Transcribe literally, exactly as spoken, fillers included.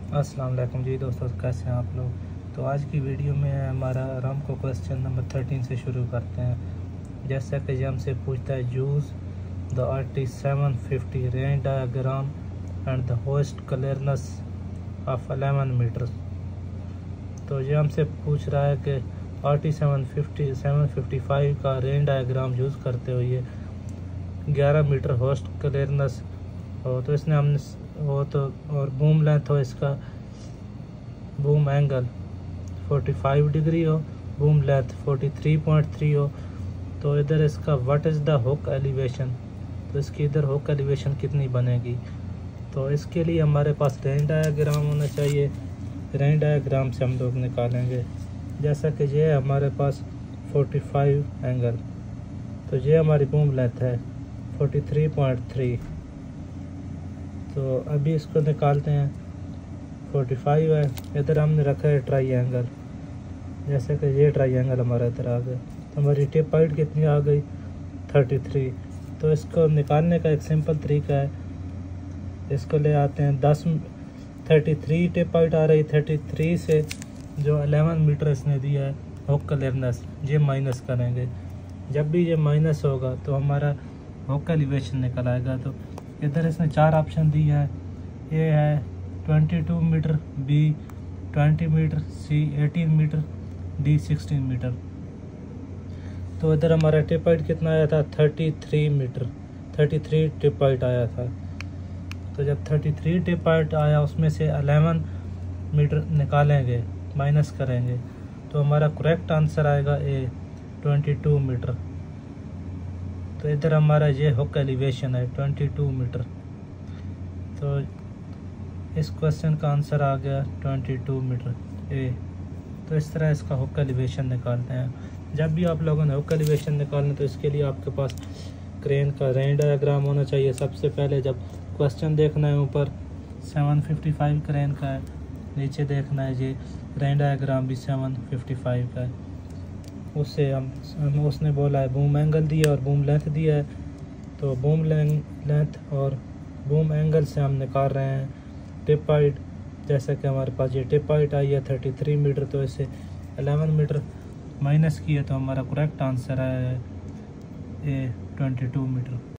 अस्सलाम वालेकुम जी दोस्तों, कैसे हैं आप लोग। तो आज की वीडियो में हमारा आराम को क्वेश्चन नंबर थर्टीन से शुरू करते हैं। जैसा कि ये हमसे पूछता है, use the R T seven fifty range diagram and the hoist clearance of eleven metres. तो ये हमसे पूछ रहा है कि R T seven fifty seven fifty five का रेन डायग्राम यूज़ करते हुए ग्यारह मीटर होस्ट क्लियरनेस हो। तो इसने हमने वो तो और बूम लेंथ हो, इसका बूम एंगल पैंतालीस डिग्री हो, बूम लेंथ तैंतालीस पॉइंट तीन हो। तो इधर इसका what is the hook elevation, तो इसकी इधर हुक एलिवेशन कितनी बनेगी। तो इसके लिए हमारे पास रेन डायग्राम होना चाहिए। रेन डायग्राम से हम लोग निकालेंगे, जैसा कि ये हमारे पास पैंतालीस एंगल, तो ये हमारी बूम लेंथ है तैंतालीस पॉइंट तीन। तो अभी इसको निकालते हैं। पैंतालीस है, इधर हमने रखा है ट्रायंगल, जैसे कि ये ट्रायंगल हमारा इधर आ गया। तो हमारी टिप हाइट कितनी आ गई, तैंतीस। तो इसको निकालने का एक सिंपल तरीका है, इसको ले आते हैं दस तैंतीस टिप हाइट आ रही, तैंतीस से जो ग्यारह मीटर इसने दिया है हुक क्लियरनेस, ये माइनस करेंगे। जब भी ये माइनस होगा तो हमारा हुक एलिवेशन निकल आएगा। तो इधर इसने चार ऑप्शन दिए है, ए है बाईस मीटर, बी बीस मीटर, सी अठारह मीटर, डी सोलह मीटर। तो इधर हमारा टिप हाइट कितना आया था, तैंतीस मीटर, तैंतीस टिप हाइट आया था। तो जब तैंतीस टिप हाइट आया, उसमें से ग्यारह मीटर निकालेंगे, माइनस करेंगे, तो हमारा करेक्ट आंसर आएगा ए बाईस मीटर। तो इधर हमारा ये हुक एलिवेशन है बाईस मीटर। तो इस क्वेश्चन का आंसर आ गया बाईस मीटर ए। तो इस तरह इसका हुक एलिवेशन निकालते हैं। जब भी आप लोगों ने हुक एलिवेशन निकालना, तो इसके लिए आपके पास क्रेन का रेन डायग्राम होना चाहिए। सबसे पहले जब क्वेश्चन देखना है, ऊपर सेवन फिफ्टी फाइव क्रेन का है, नीचे देखना है ये रेन डायग्राम भी सेवन फिफ्टी फाइव का है। उससे हम, हम उसने बोला है बूम एंगल दिया और बूम लेंथ दिया है। तो बूम लेंथ और बूम एंगल से हम निकाल रहे हैं टिप हाइट। जैसा कि हमारे पास ये टिप हाइट आई है तैंतीस मीटर, तो इसे ग्यारह मीटर माइनस किया, तो हमारा करेक्ट आंसर आया है ए बाईस मीटर।